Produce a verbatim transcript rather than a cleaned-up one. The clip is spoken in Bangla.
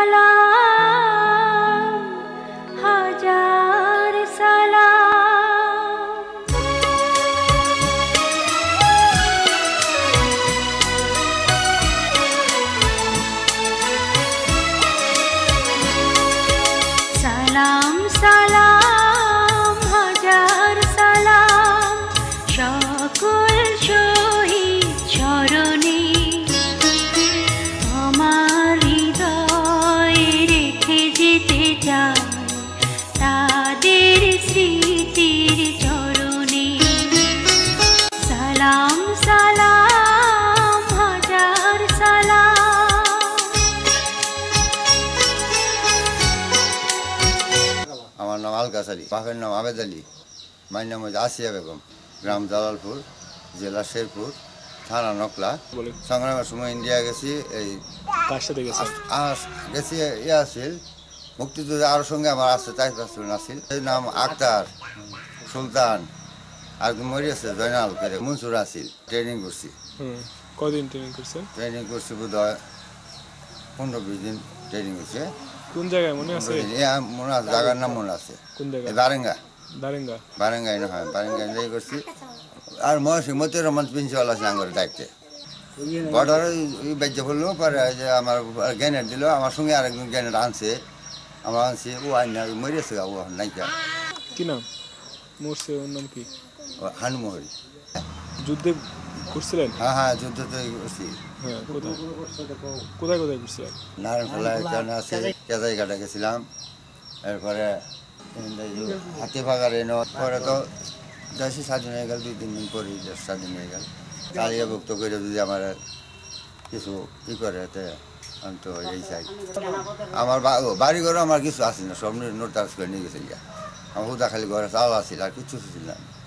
সালাম হাজার সালাম সালাম সালাম হাজার সালাম সকল শহীদ চরণে আমার হৃদয়ে রেখে যেতে চাই তাদের স্মৃতির চরণে সালাম সালাম হাজার সালাম। আমার নাম আলকাস আলী, বাপের নাম আবেদ আলী, মায়ের নাম হচ্ছে আসিয়া বেগম, গ্রাম জালালপুর, জেলা শেরপুর, থানা নকলা। সংগ্রামের সময় ইন্ডিয়া গেছি। এই কার সাথে গেছে? আর গেছি ইয়ে আসিল মুক্তিযুদ্ধ, আরো সঙ্গে আমার আছে চার পাঁচজন আসিল। এই নাম আক্তার, সুলতান, আর মরিয়াছে জয়নাল করে মনসুর আসিল। ট্রেনিং করছি। কদিন ট্রেনিং করছেন? ট্রেনিং করছি বোধ হয় পনেরো বিশ দিন ট্রেনিং হয়েছে। কোন জায়গায় মনে আছে? মনে আছে, জায়গার নাম মনে আছে। কোন জায়গায়? বারেঙ্গা। দারেঙ্গা? বারেঙ্গাই না হয়, বারেঙ্গাই যাই করছি। আর মহসিং মতিউর রহমান প্রিন্সিপাল আছে আঙ্গর দায়িত্বে। বর্ডারে ওই বাজ্য বললো পরে যে আমার গ্যানেট দিল, আমার সঙ্গে আরেকজন গ্যানেট আনছে, আমরা আনছি। ও আইনা মরিয়েছে, ও নাইকা। কি নাম? মরছে ওর নাম কি? হানুমহরি। যুদ্ধে করছিলেন? হ্যাঁ হ্যাঁ, যুদ্ধ তো করছি। হ্যাঁ, কোথায় কোথায় কোথায় করছিলেন? নারায়ণখোলা এখানে আছে, কেজাই ঘাটা গেছিলাম। এরপরে হাতি ফাঁকার এনে পরে তো দেশে স্বাধীন হয়ে গেল, দুই তিন দিন পরেই দেশ স্বাধীন হয়ে গেল। তালিয়া ভুক্ত করে যদি আমার কিছু ই করে এতে আমি তো এই চাই। আমার বাড়ি ঘরে আমার কিছু আসে না, সব নোটাস করে নিয়ে গেছে গিয়া। আমার হুদা খালি ঘরে চাল আসছিল, আর কিছু ছিল না।